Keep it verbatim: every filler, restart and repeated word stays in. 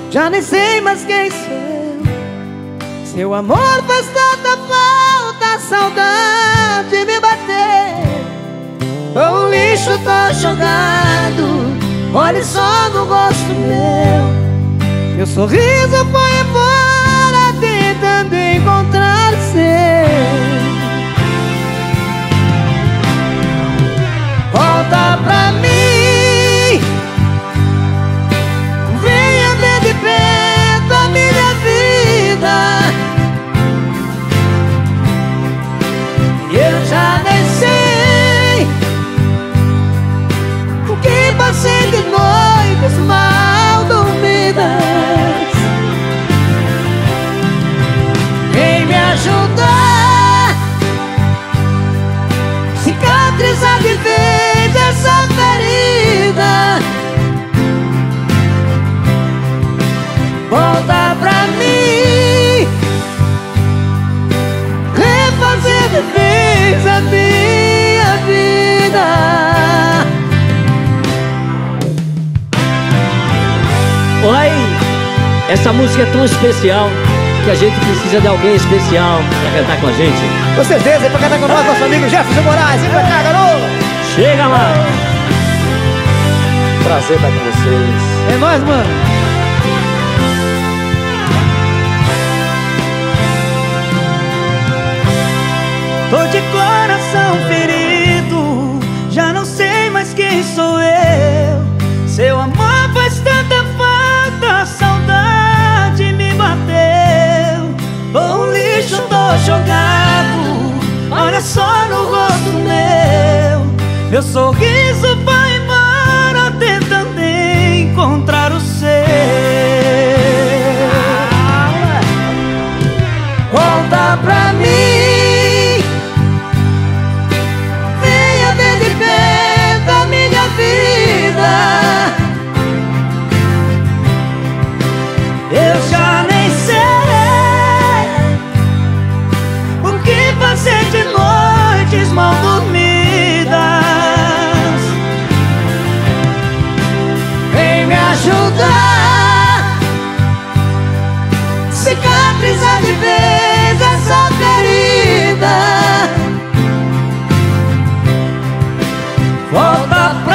já nem sei mais quem sou eu. Seu amor faz tanta falta, a saudade me bateu. O lixo tá jogado, olhe só no rosto meu. Meu sorriso foi embora, tentando encontrar o seu. Volta pra mim, venha ver de perto a minha vida. Eu já nem sei o que passei de noites mal dormidas. Vem me ajudar, cicatrizar de vez essa ferida. Volta pra mim, refazer de vez a minha vida. Oi, essa música é tão especial que a gente precisa de alguém especial pra cantar com a gente. Com certeza, vem pra cantar com nós, nosso amigo Jefferson Moraes. Vem pra cá, garoto! Chega lá! Prazer estar com vocês. É nóis, mano! Tô de coração ferido, já não sei mais quem sou eu. Seu amor faz tanta falta, a saudade me bateu. O lixo tô jogado, olha só no rosto meu. Meu sorriso vai embora, tentando encontrar o seu. Volta pra mim, venha ver de perto a minha vida. Eu já nem sei o que fazer de noites mal dormidas. Vem me ajudar, cicatrizar de vez essa ferida. Volta pra